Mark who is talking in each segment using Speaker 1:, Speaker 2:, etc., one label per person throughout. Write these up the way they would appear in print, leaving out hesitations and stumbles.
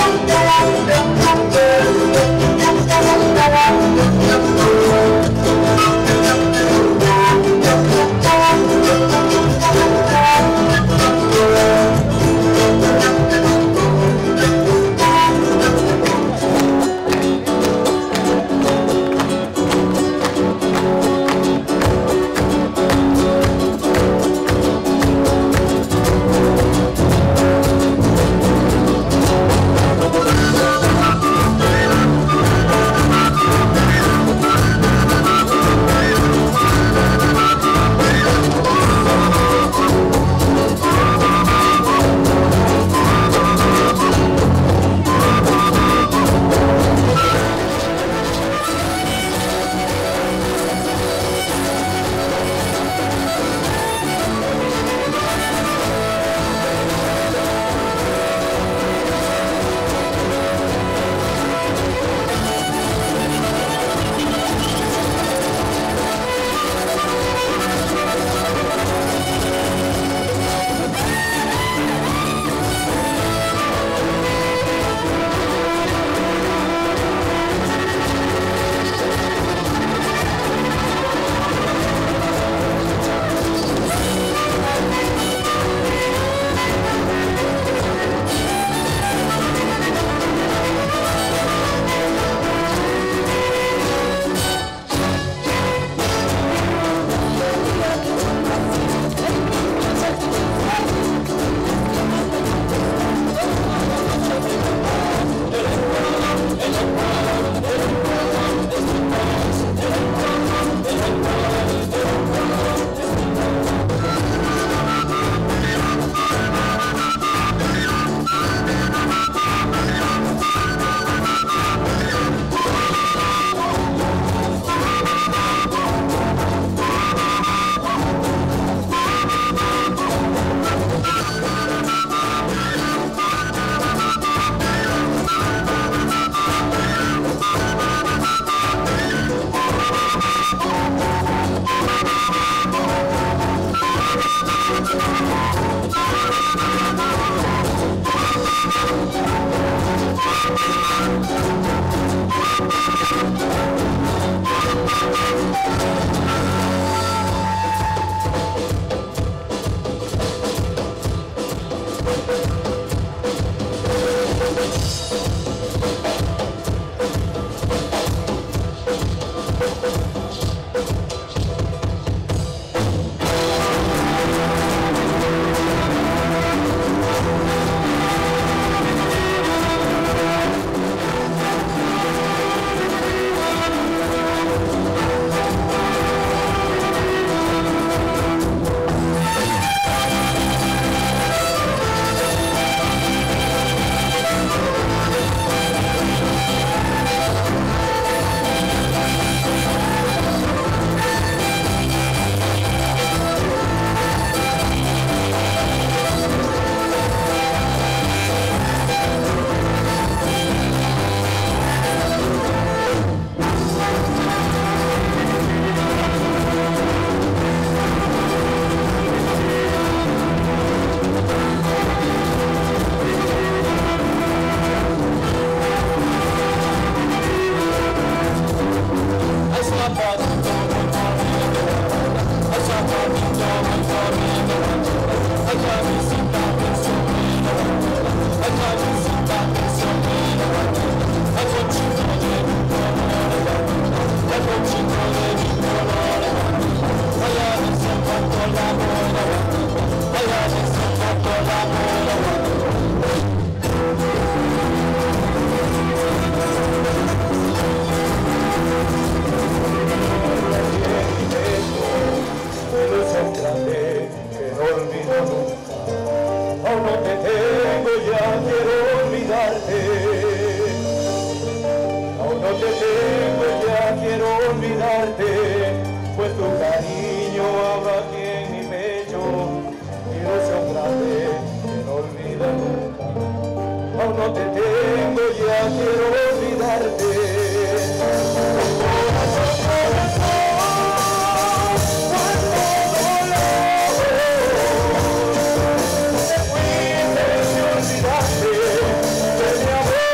Speaker 1: De mi amor.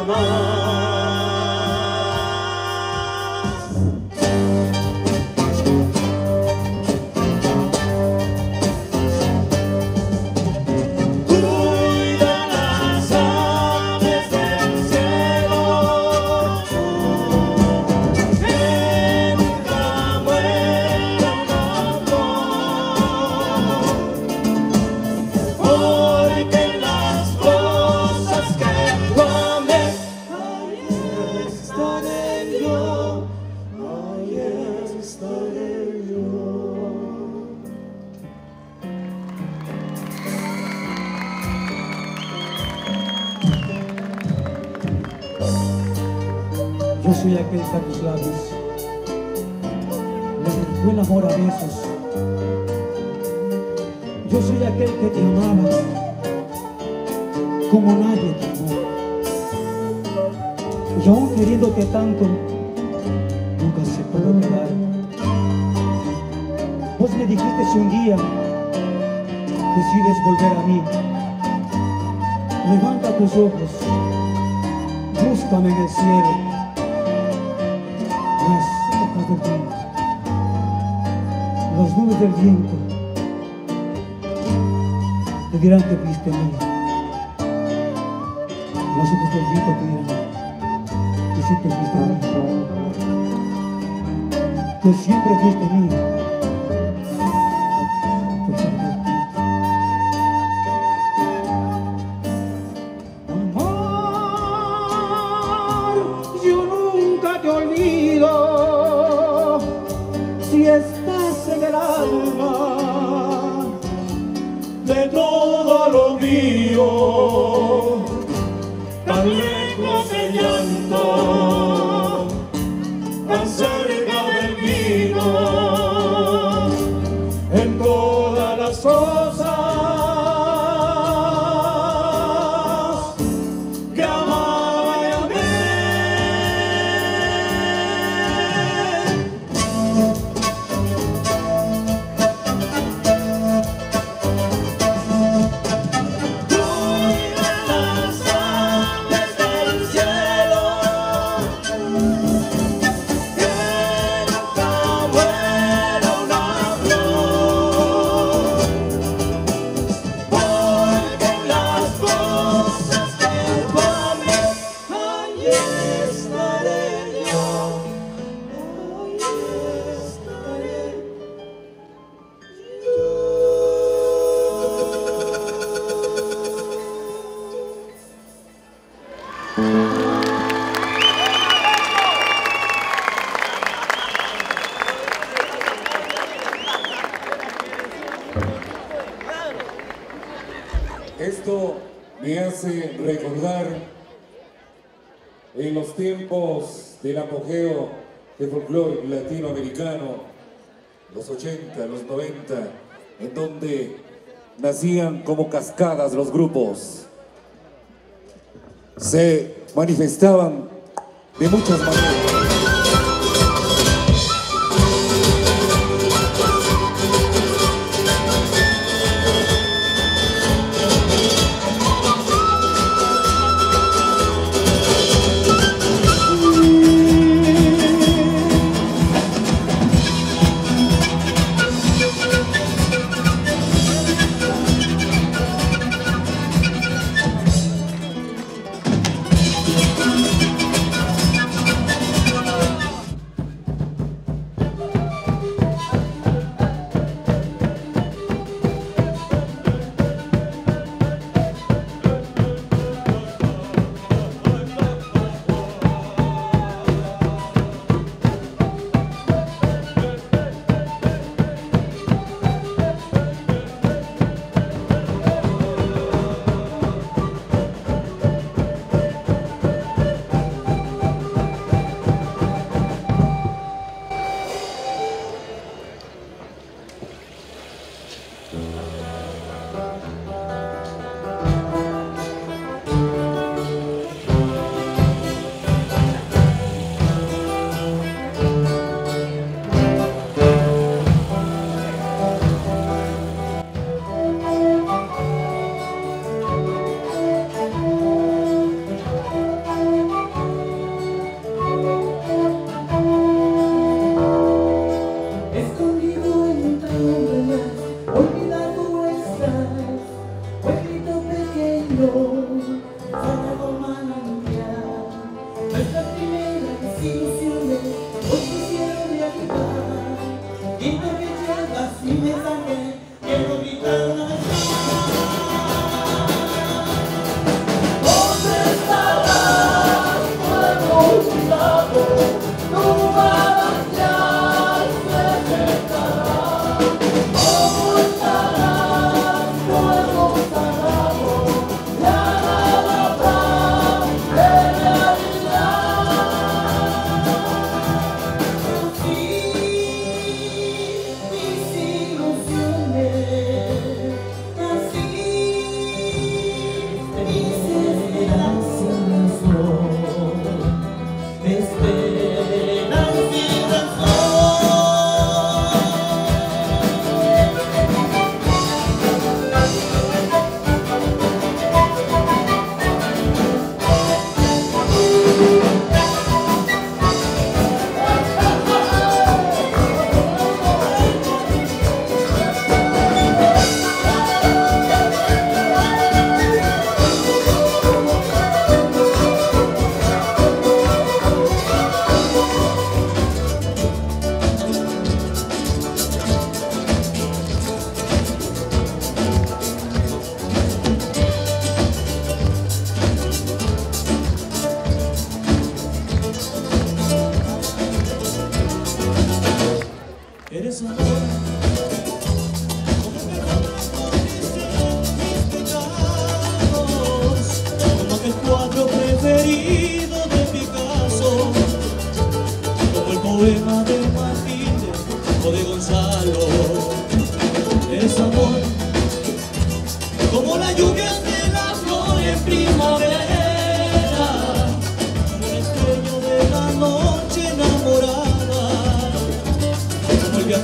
Speaker 1: Yo soy aquel que a tus labios les fue el amor a besos. Yo soy aquel que te amaba como nadie te amó. Y aún queriéndote tanto, nunca se puede olvidar. Vos me dijiste si un día decides volver a mí, levanta tus ojos, búscame en el cielo. Las hojas del viento, las nubes del viento te dirán que fuiste mía. Las hojas del viento te dirán que siempre fuiste mía. Que siempre fuiste mía.
Speaker 2: Si estás en el alma de todo lo mío, tan lejos del llanto, tan cerca del vino, en todas las cosas que amaba y amé.
Speaker 3: Esto me hace recordar en los tiempos del apogeo del folclore latinoamericano, los 80, los 90, en donde nacían como cascadas los grupos. Se manifestaban de muchas maneras.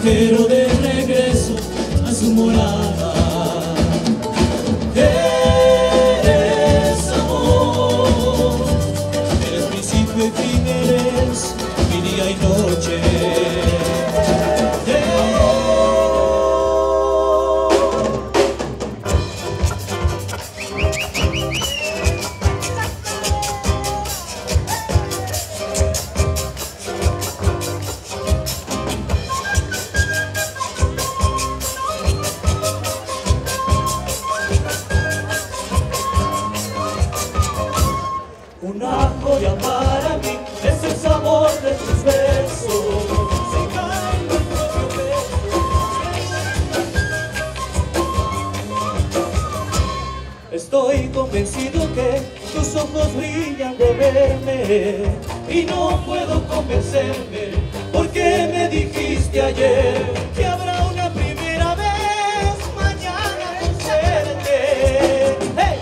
Speaker 2: quiero de regreso a su morada. Eres amor, eres principio y fin, eres mi día y noche. Una joya para mí es el sabor de tus besos. Se cae en mi propio pecho. Estoy convencido que tus ojos brillan de verme y no puedo convencerme porque me dijiste ayer que habrá una primera vez mañana en verte. ¡Hey!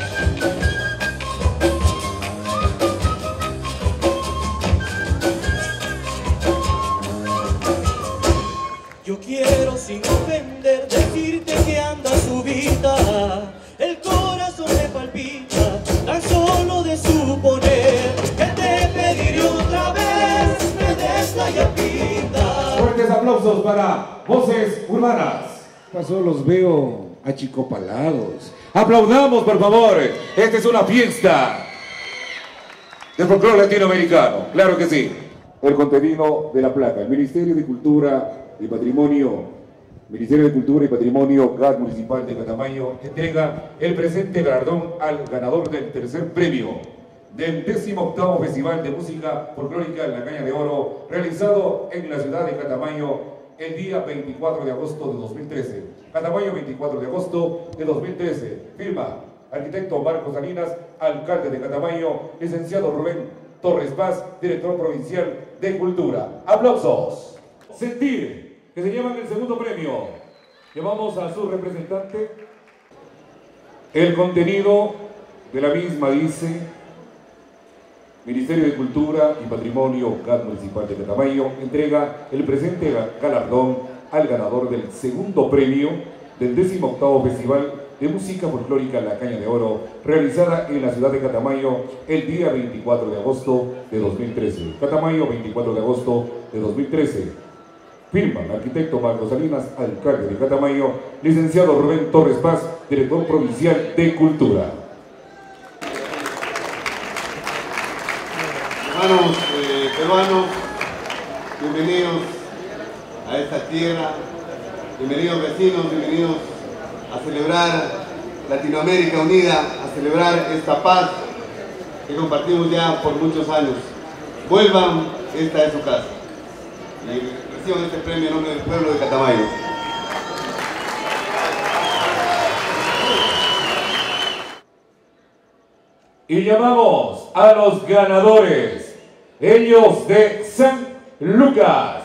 Speaker 2: Yo quiero sin ofender decirte que anda subida, el corazón me palpita tan solo de suponer que te pediré otra vez me des la llavita.
Speaker 3: Fuertes aplausos para Voces Urbanas. Pasó, los veo achicopalados. Aplaudamos, por favor. Esta es una fiesta del folclore latinoamericano. Claro que sí. El contenido de la placa. El Ministerio de Cultura y Patrimonio, GAD Municipal de Catamayo, entrega el presente galardón al ganador del tercer premio del 18º Festival de Música Folclórica en la Caña de Oro, realizado en la ciudad de Catamayo el día 24 de agosto de 2013. Catamayo, 24 de agosto de 2013. Firma: arquitecto Marcos Salinas, alcalde de Catamayo; licenciado Rubén Torres Paz, director provincial de Cultura. ¡Aplausos! Sentir, que se llevan el segundo premio. Llevamos a su representante. El contenido de la misma dice: Ministerio de Cultura y Patrimonio GAD Municipal de Catamayo entrega el presente galardón al ganador del segundo premio del 18º Festival de Música Folclórica La Caña de Oro, realizada en la ciudad de Catamayo el día 24 de agosto de 2013. Catamayo, 24 de agosto de 2013. Firma el arquitecto Marcos Salinas, alcalde de Catamayo; licenciado Rubén Torres Paz, director provincial de Cultura.
Speaker 4: Hermanos peruanos, bienvenidos a esta tierra, bienvenidos vecinos, bienvenidos a celebrar Latinoamérica unida, a celebrar esta paz que compartimos ya por muchos años. Vuelvan, esta es su casa. Y reciban este premio en nombre del pueblo de Catamayo.
Speaker 3: Y llamamos a los ganadores, ellos de San Lucas.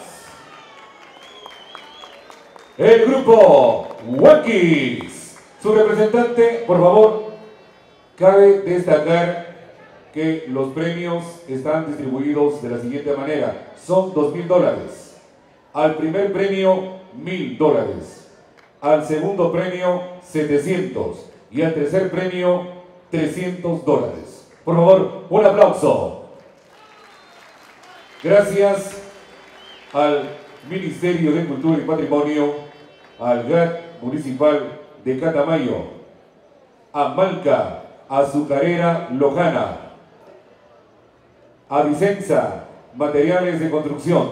Speaker 3: El grupo Huaquis. Su representante, por favor. Cabe destacar que los premios están distribuidos de la siguiente manera. Son $2.000. Al primer premio, $1.000. Al segundo premio, 700. Y al tercer premio, $300. Por favor, un aplauso. Gracias al Ministerio de Cultura y Patrimonio, al GAD Municipal de Catamayo, a Malca Azucarera Lojana, a Vicenza Materiales de Construcción,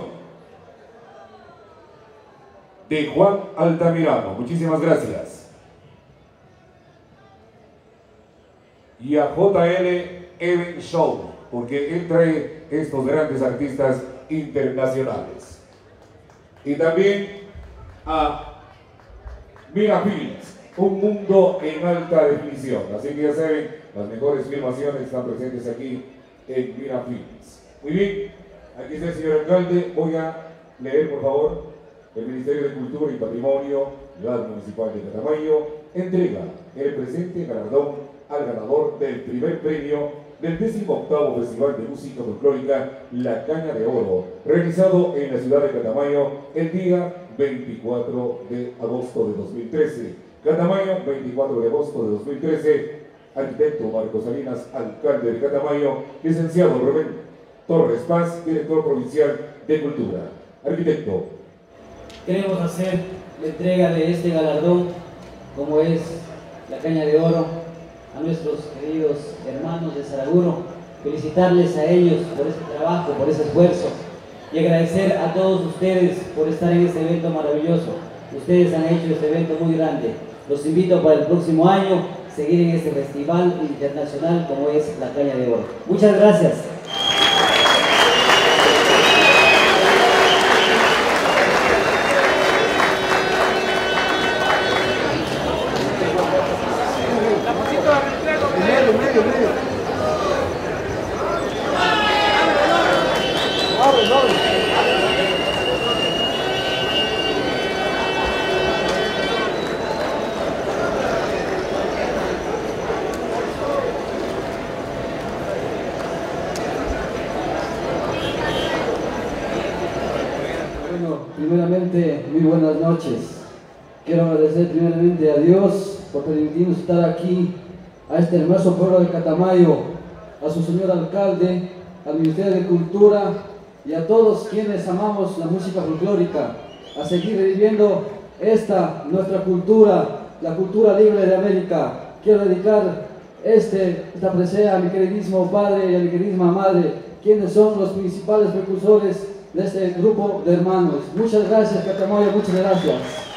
Speaker 3: de Juan Altamirano. Muchísimas gracias. Y a JL Event Show, porque él trae estos grandes artistas internacionales. Y también a Mirafilms, un mundo en alta definición. Así que ya saben, las mejores filmaciones están presentes aquí en Mirafilms. Muy bien, aquí está el señor alcalde. Voy a leer, por favor. El Ministerio de Cultura y Patrimonio, GAD Municipal de Catamayo, entrega el presente galardón al ganador del primer premio del 18º Festival de Música Folclórica La Caña de Oro, realizado en la ciudad de Catamayo el día 24 de agosto de 2013. Catamayo, 24 de agosto de 2013. Arquitecto Marcos Salinas, alcalde de Catamayo. Licenciado Rubén Torres Paz, director provincial de Cultura. Arquitecto.
Speaker 5: Queremos hacer la entrega de este galardón, como es la Caña de Oro, a nuestros queridos hermanos de Saraguro, felicitarles a ellos por este trabajo, por ese esfuerzo y agradecer a todos ustedes por estar en este evento maravilloso. Ustedes han hecho este evento muy grande. Los invito para el próximo año a seguir en este festival internacional como es la Caña de Oro. Muchas gracias. Primeramente, muy buenas noches. Quiero agradecer primeramente a Dios por permitirnos estar aquí, a este hermoso pueblo de Catamayo, a su señor alcalde, al Ministerio de Cultura y a todos quienes amamos la música folclórica, a seguir reviviendo esta nuestra cultura, la cultura libre de América. Quiero dedicar esta presea a mi queridísimo padre y a mi queridísima madre, quienes son los principales precursores de este grupo de hermanos. Muchas gracias, Catamayo, muchas gracias.